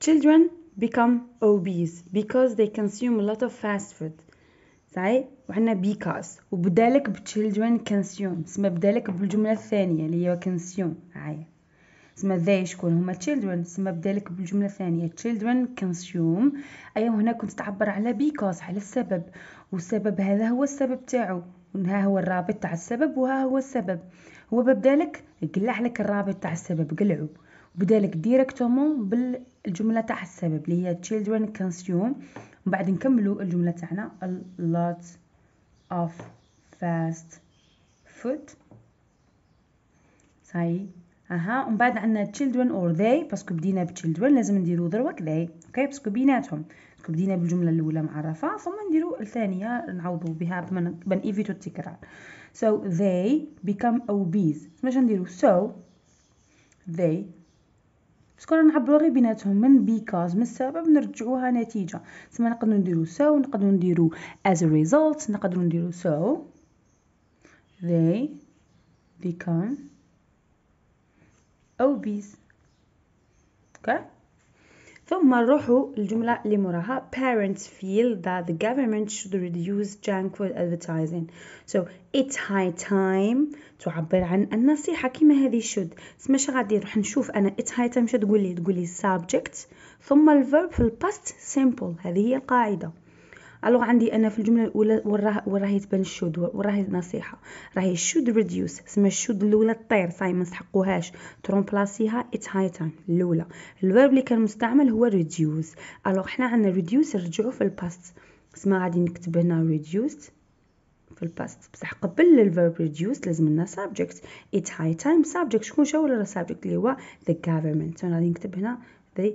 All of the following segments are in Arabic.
children become obese because they consume a lot of fast food. صحيح؟ وعندنا because وبدالك children consume اسمها بدالك بالجملة الثانية اللي هي consume. هاي اسمها they شكون هما children اسمها بدالك بالجملة الثانية children consume. أيوة هنا كنت تعبر على because على السبب، والسبب هذا هو السبب تاعو، ها هو الرابط تاع السبب وها هو السبب. هو بدالك قلع لك الرابط تاع السبب قلعو، وبدالك ديريكتومون بالجملة تاع السبب اللي هي children consume. وبعد نكملوا الجملة تاعنا a lot of fast food. صحيح. ومن بعد عندنا children or they باسكو بدينا children لازم نديرو دروك they. اوكي باسكو بيناتهم، باسكو بدينا بالجملة الأولى معرفة ثم نديرو الثانية نعوضو بها بنإيفيتو التكرار. So they become obese. ماش نديرو so they باسكو رانا نعبرو غير بيناتهم من because من السبب نرجعوها نتيجة. تسمى نقدرو نديرو so نقدرو نديرو as a result نقدرو نديرو so they become obese. okay. ثم نروحوا الجملة اللي موراها parents feel that the government should reduce junk food advertising. So it's high time تعبر عن النصيحة كما هذه should. سماش غادي نروح نشوف أنا it's high time شو تقولي subject ثم الverb في الباست simple. هذه هي القاعدة. ألو عندي أنا في الجملة الأولى وراهي تبان should وراهي نصيحة راهي should reduce. اسمها should الأولى تطير صاي ما نسحقوهاش ترومبلاسيها it's high time الأولى. الverb اللي كان مستعمل هو reduce. ألو إحنا عندنا reduce نرجعو في الباست. اسمها غادي نكتب هنا reduced في الباست بصح قبل الverb reduce لازم لنا subject. it's high time subject شكون شو ولا subject اللي هو the government. أنا غادي نكتب هنا the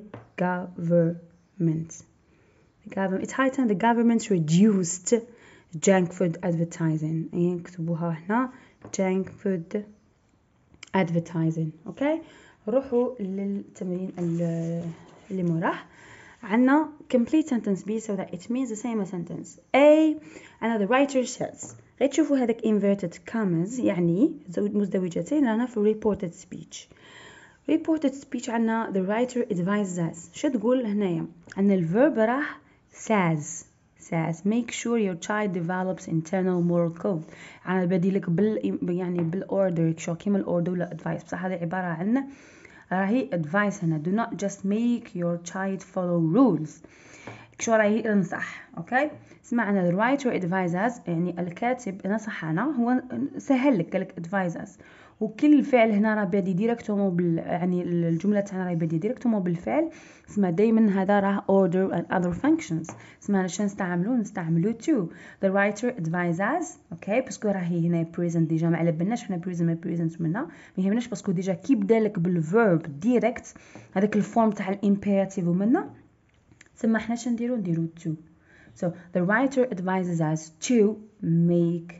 government. It's high time the government reduced junk food advertising. نكتبوها هنا junk food advertising. اوكي روحوا للتمرين اللي موراه. عنا complete sentence B so that it means the same as sentence A. أنا the writer says. غير تشوفوا هذاك inverted commas يعني مزدوجتين رانا في reported speech. reported speech عنا the writer advises. شو تقول هنايا؟ عنا الverb راه says make sure your child develops internal moral code. أنا بديلك يعني بالorder شو كيما الorder ولا advice بصح هذه عبارة عن راهي advice هنا do not just make your child follow rules. شو راهي انصح. اوكي سمعنا the writer advises يعني الكاتب نصحنا هو سهل لك قالك advises وكل فعل هنا راه بادي ديريكتومون يعني الجمله تاعنا راهي بادي ديريكتومون بالفعل. اسمها دائما هذا راه order and other functions. اسمها شنو نستعملو to the writer advises. اوكي باسكو راهي هنا present ديجا ما على بالناش حنا present منا ما يهمناش باسكو ديجا كي بدالك بالverb ديريكت هذاك الفورم تاع الامبيراتيف ومنا ثم احنا نديرو to. so the writer advises us to make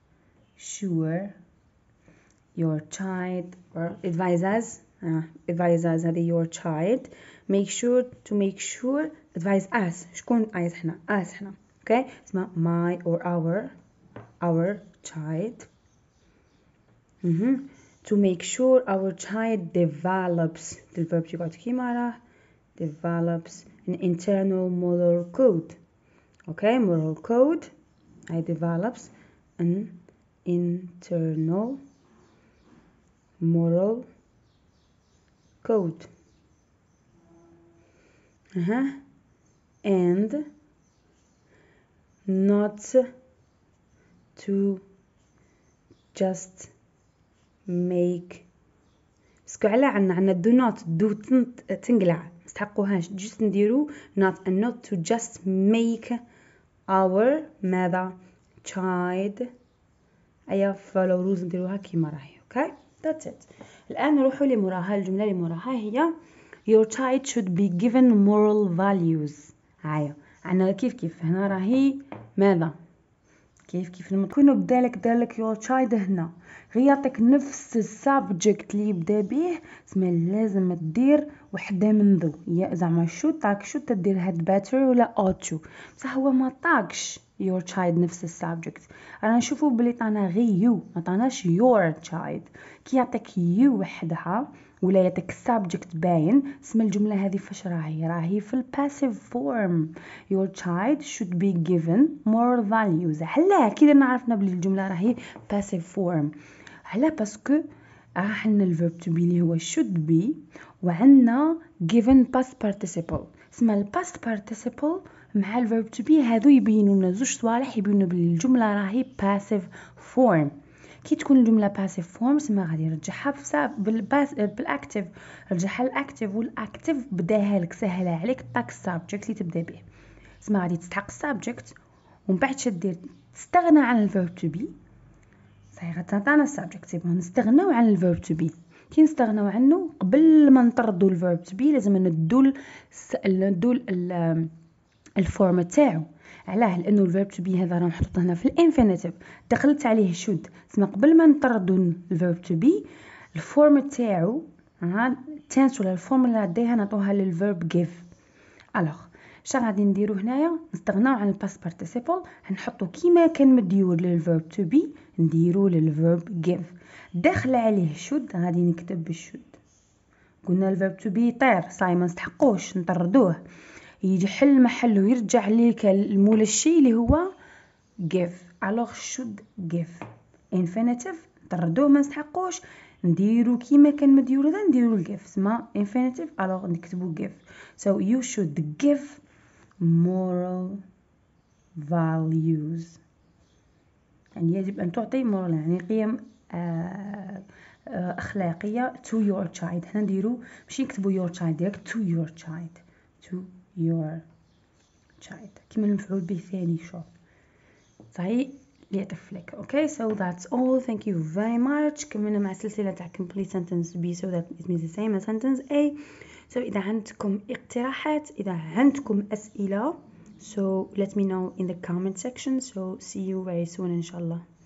sure your child or advises هذه your child make sure advise us. شكون advise احنا us احنا. okay اسمها my or our child. to make sure our child develops the verb يقعد كيما راه develops an internal moral code. okay moral code I develops an internal moral code. and not to just make باسكو على عنا do not do تنقلع مستحقوهاش just نديرو not and not to just make our ماذا child أيا follow rules نديروها كيما راهي. okay that's it. الآن نروحوا لموراها الجملة اللي موراها هي your child should be given moral values. هايا عنا كيف هنا راهي ماذا كيف لما تكونوا بدالك your child هنا غير يعطيك نفس السابجكت اللي يبدا به اسمه لازم تدير وحده من ذو يا زعما شو طاق شو تدير هاد better ولا ought to بصح هو ما طاقش your child نفس السابجكت. انا نشوفوا بلي طانا غير you ما طاناش your child. كي يعطيك you وحدها ولا يعطيك subject باين، اسم الجملة هذه فاش راهي في passive form. your child should be given more values. علاه كذا نعرفنا بلي الجملة راهي passive form؟ علاه باسكو عندنا الverb to be اللي هو should be، وعندنا given past participle. اسمها past participle مع الverb to be هذو يبينوا لنا زوج صوالح، يبينوا بلي الجملة راهي passive form. كي تكون الجملة passive form سما غادي نرجعها بالاكتيف، رجعها الاكتيف، والاكتيف بداها لك سهلة عليك طاك subject اللي تبدا به. سما غادي تستحق subject ومن بعد شدير تستغنى عن الverb to be. صحيح غتعطينا subject سيبون نستغناو عن الverb to be. كي نستغناو عنه قبل ما نطردوا الverb to be لازم ندول الفورم تاعو. علاه؟ لانه الverb to be هذا راه محطوط هنا في الانفينيتيف، دخلت عليه should. اسمع قبل ما نطردوا الverb to be الفورم تاعو tense ولا الفورم اللي عديها نعطوها للverb give. الوغ شا غادي نديرو هنايا؟ نستغناو عن الباست participle، نحطو كيما كان مديور للverb to be نديرو للverb give. داخل عليه should غادي نكتب should. قلنا الverb to be يطير صاي ما نستحقوش نطردوه، يجي حل محله ويرجع ليك المول الشيء اللي هو give. alors should give infinitive نطردوه ما نستحقوش، نديرو كيما كان مديور هذا نديرو الgive. اسمها infinitive alors نكتبو give. so you should give moral values. يعني يجب أن تعطي moral يعني قيم أخلاقية to your child. هنا نديرو ماشي نكتبو your child ديريكت to your child to your child كيما المفعول به ثاني شوف صحيح ليطفلك. okay so that's all. thank you very much. كملنا مع سلسلة تاع complete sentence B so that it means the same as sentence A. so إذا عندكم اقتراحات، إذا عندكم أسئلة so let me know in the comment section. so see you very soon إن شاء الله.